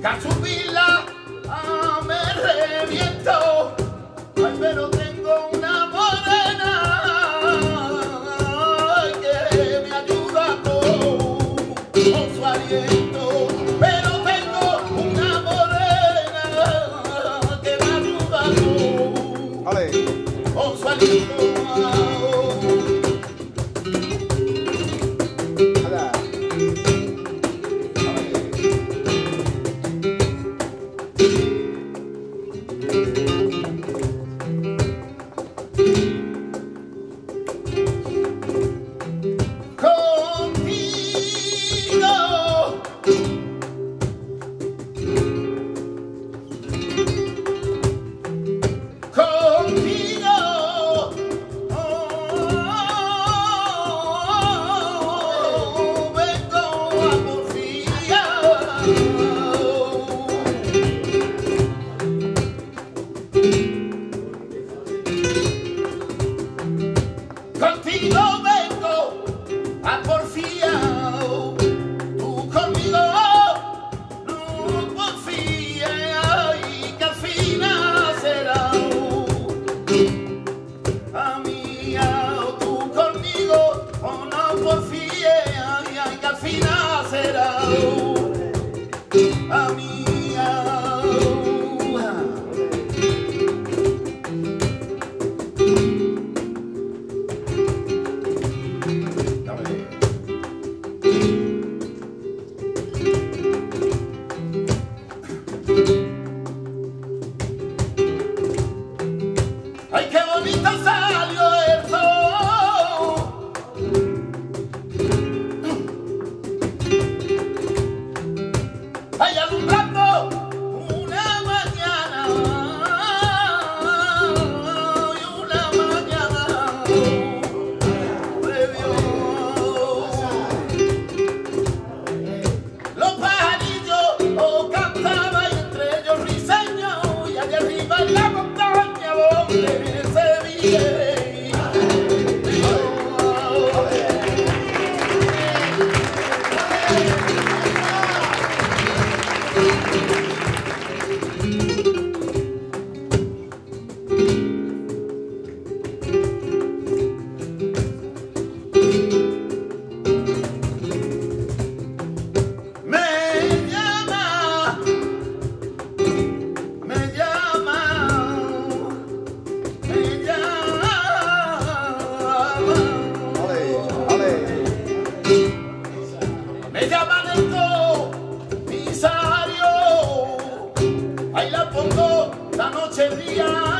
a subirla me reviento. Ay, pero tengo una morena que me ayuda con su aliento. Pero tengo una morena que me ayuda con su aliento. Contigo vengo a porfiar, tú conmigo no porfías y que al final será a mí, tú conmigo o no porfías y que al final será a mí. ¡Ay, qué bonito salió el sol! ¡Ay, alumbrando una mañana! ¡Y una mañana! ¡Previó! Los pajarillos cantaban y entre ellos riseños, y allá arriba en la montaña donde se vive. Me llaman el comisario, ahí la pongo la noche día.